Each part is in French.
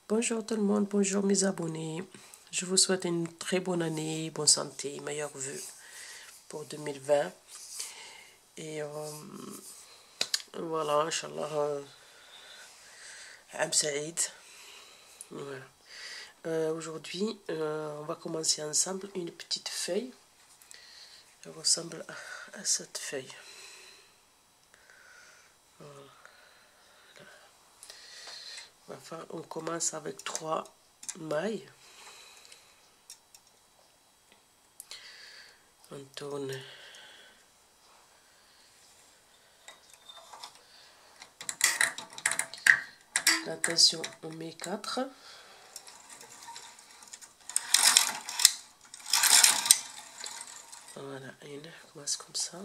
Bonjour tout le monde, bonjour mes abonnés. Je vous souhaite une très bonne année, bonne santé, meilleurs vœux pour 2020. Et voilà, Inch'Allah, Am Saïd. Voilà. Aujourd'hui, on va commencer ensemble une petite feuille. Elle ressemble à cette feuille. Voilà. On commence avec 3 mailles. On tourne l'attention, on met 4. Voilà, une commence comme ça.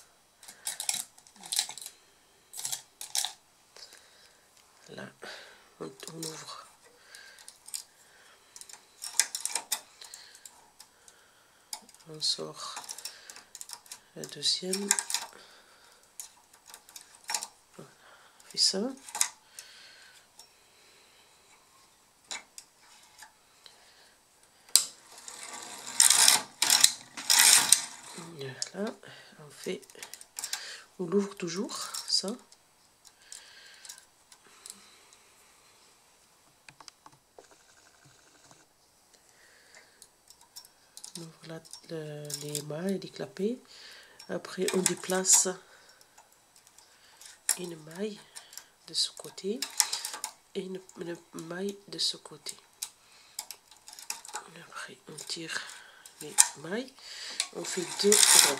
Là, on ouvre. On sort la deuxième. On fait ça. Voilà, on fait, on l'ouvre toujours, ça. On ouvre les mailles, les clapets. Après, on déplace une maille de ce côté et une maille de ce côté. Après, on tire les mailles. On fait 2 robes.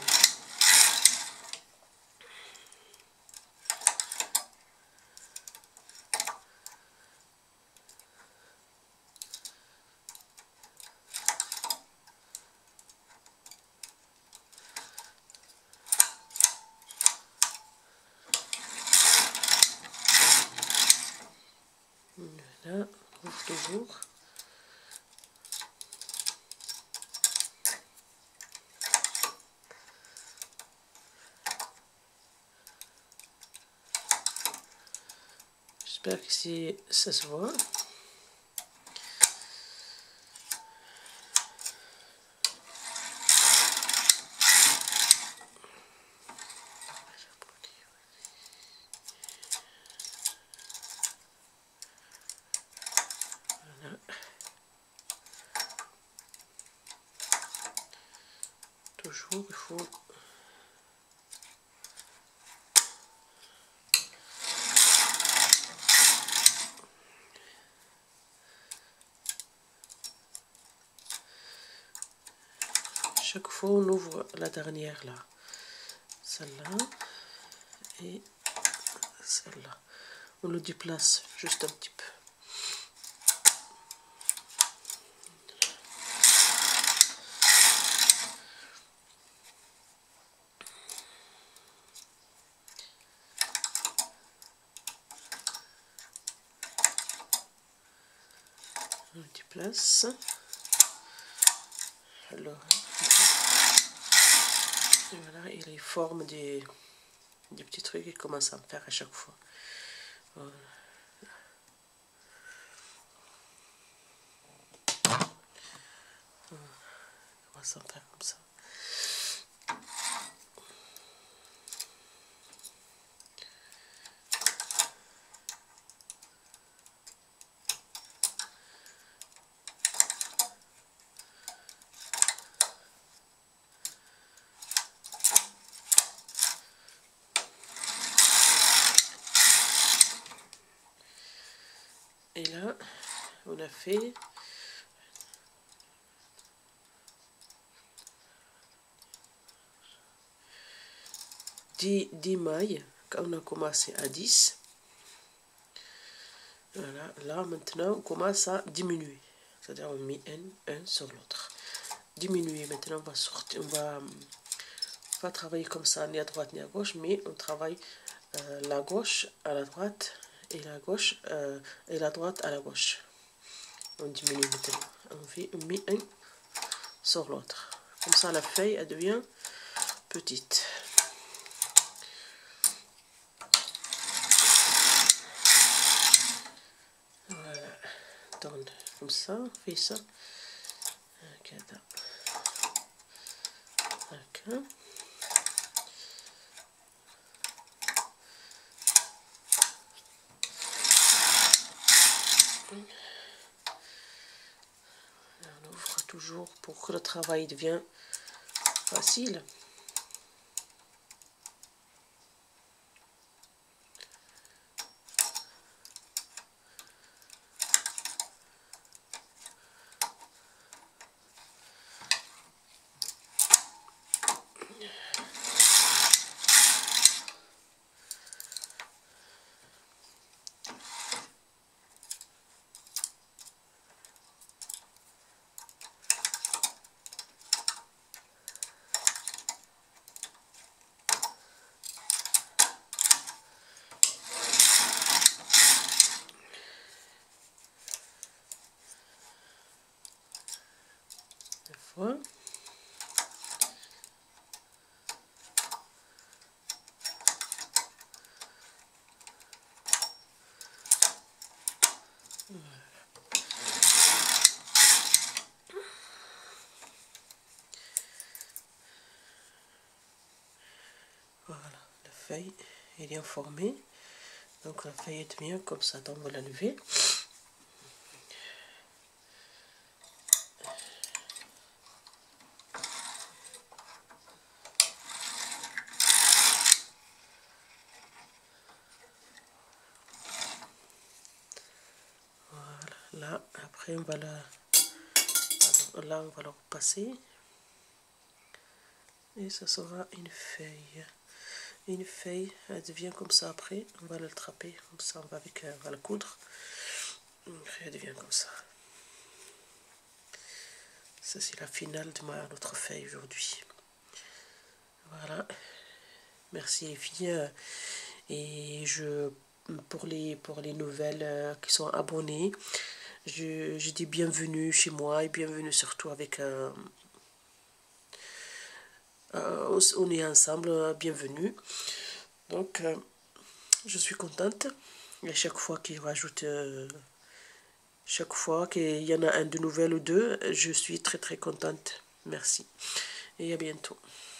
Voilà, on ouvre toujours. J'espère que ça se voit. Voilà. Toujours, il faut chaque fois on ouvre la dernière là, celle-là et celle-là. On le déplace juste un petit peu. On le déplace. Alors, et voilà, il les forme des petits trucs qui commencent à me faire à chaque fois. Voilà. On commence à me faire comme ça. Et là, on a fait 10 mailles, quand on a commencé à 10. Voilà, là maintenant on commence à diminuer. C'est-à-dire on met un sur l'autre. Diminuer, maintenant on va sortir, on va pas travailler comme ça, ni à droite ni à gauche, mais on travaille la gauche à la droite et la gauche et la droite à la gauche. On diminue maintenant. On met un sur l'autre. Comme ça la feuille elle devient petite. Voilà. tourne comme ça, fais ça. كده هكا. On ouvre toujours pour que le travail devienne facile. Voilà. Voilà, la feuille est bien formée. Donc la feuille est bien comme ça, donc on va la lever. Voilà, là, après on va la... Pardon, là on va la repasser. Et ça sera une feuille. Une feuille, elle devient comme ça après. On va la trapper, comme ça on va, on va la coudre. Elle devient comme ça. Ça c'est la finale de notre feuille aujourd'hui. Voilà. Merci les filles. Et pour les nouvelles qui sont abonnées, je dis bienvenue chez moi et bienvenue surtout avec on est ensemble, bienvenue. Donc je suis contente. Et chaque fois qu'il rajoute chaque fois qu'il y en a un de nouvelles ou deux, je suis très très contente. Merci et à bientôt.